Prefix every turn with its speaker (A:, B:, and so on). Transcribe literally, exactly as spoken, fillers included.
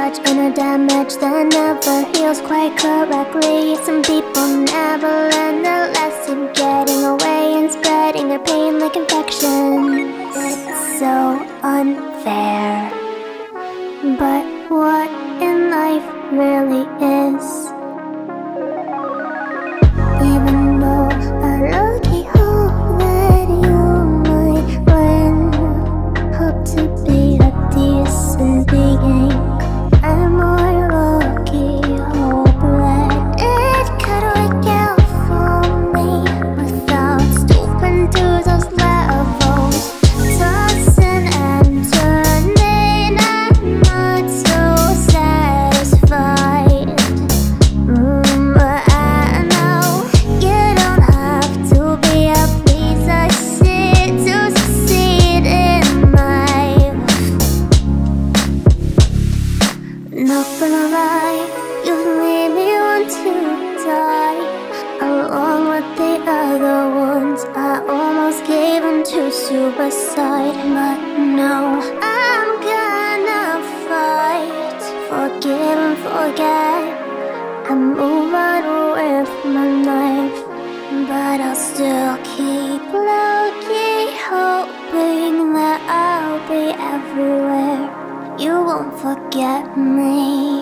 A: touch inner damage that never heals quite correctly. Some people never learn the lesson, getting away and spreading their pain like infection. It's so unfair, but what in life really is? Even though I low-key hope that you might win, hope to be a decent being, I'm more low-key hope that it could work out for me without stooping to those levels. Tossing and turning, I'm not so satisfied. mm, But I know you don't have to be a piece of shit to succeed in life. Not gonna lie, you've made me want to die. Along with the other ones, I almost gave in to suicide. But no, I'm gonna fight. Forgive and forget. I move on with my life, but I'll still keep low-key hoping that I'll be everywhere. You won't forget me.